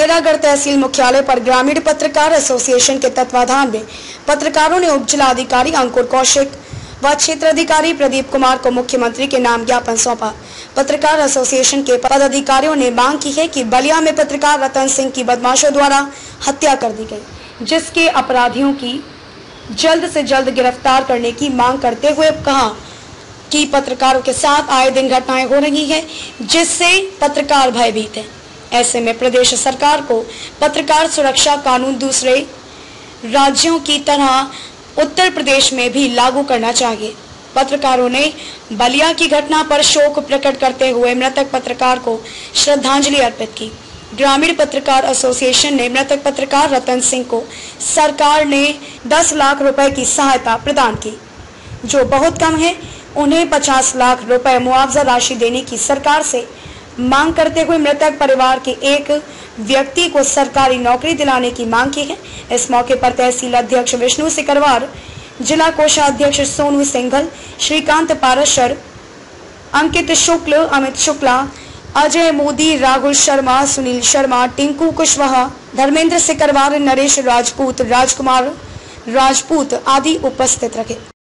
बैरागढ़ तहसील मुख्यालय पर ग्रामीण पत्रकार एसोसिएशन के तत्वाधान में पत्रकारों ने उप जिलाधिकारी अंकुर कौशिक व क्षेत्राधिकारी प्रदीप कुमार को मुख्यमंत्री के नाम ज्ञापन सौंपा। पत्रकार एसोसिएशन के पदाधिकारियों ने मांग की है कि बलिया में पत्रकार रतन सिंह की बदमाशों द्वारा हत्या कर दी गई, जिसके अपराधियों की जल्द से जल्द गिरफ्तार करने की मांग करते हुए कहा कि पत्रकारों के साथ आए दिन घटनाएं हो रही हैं, जिससे पत्रकार भयभीत हैं। ऐसे में प्रदेश सरकार को पत्रकार सुरक्षा कानून दूसरे राज्यों की तरह उत्तर प्रदेश में भी लागू करना चाहिए। पत्रकारों ने बलिया की घटना पर शोक प्रकट करते हुए मृतक पत्रकार को श्रद्धांजलि अर्पित की। ग्रामीण पत्रकार एसोसिएशन ने मृतक पत्रकार रतन सिंह को सरकार ने 10 लाख रुपए की सहायता प्रदान की, जो बहुत कम है। उन्हें 50 लाख रुपए मुआवजा राशि देने की सरकार से मांग करते हुए मृतक परिवार के एक व्यक्ति को सरकारी नौकरी दिलाने की मांग की है। इस मौके पर तहसील अध्यक्ष विष्णु सिकरवार, जिला कोषाध्यक्ष सोनू सिंघल, श्रीकांत पाराशर, अंकित शुक्ल, अमित शुक्ला, अजय मोदी, राहुल शर्मा, सुनील शर्मा, टिंकू कुशवाहा, धर्मेंद्र सिकरवार, नरेश राजपूत, राजकुमार राजपूत आदि उपस्थित रहे।